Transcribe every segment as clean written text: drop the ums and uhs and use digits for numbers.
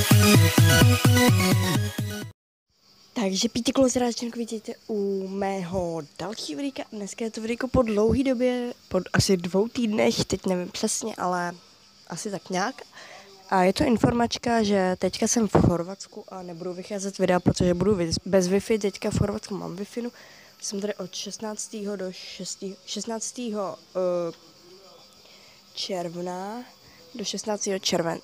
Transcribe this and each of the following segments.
Takže pítiklo zráčenku vidíte u mého dalšího videa. Dneska je to videjko po dlouhé době, po asi 2 týdnech, teď nevím přesně, ale asi tak nějak. A je to informačka, že teďka jsem v Chorvatsku a nebudu vycházet videa, protože budu bez Wi-Fi. Teďka v Chorvatsku mám Wi-Fi. Jsem tady od 16. do 16. června do 16. června.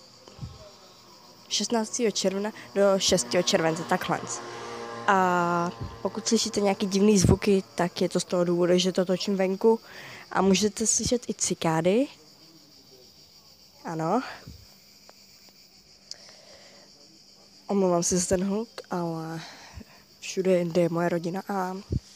16. června do 6. července, takhle. A pokud slyšíte nějaký divný zvuky, tak je to z toho důvodu, že to točím venku. A můžete slyšet i cikády. Ano. Omlouvám se za ten hluk, ale všude jinde je moje rodina. A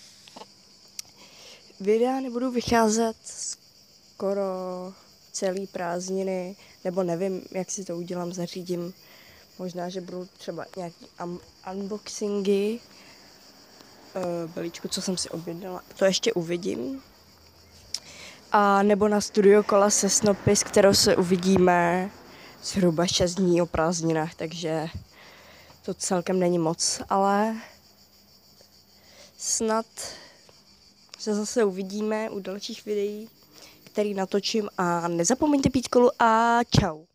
videa nebudu vycházet skoro celý prázdniny, nebo nevím, jak si to udělám, zařídím. Možná, že budou třeba nějaký unboxingy, balíčku, co jsem si objednala, to ještě uvidím. A nebo na studio kola se Snopy, s kterou se uvidíme zhruba 6 dní o prázdninách, takže to celkem není moc, ale snad se zase uvidíme u dalších videí, který natočím a nezapomeňte pít kolu a čau.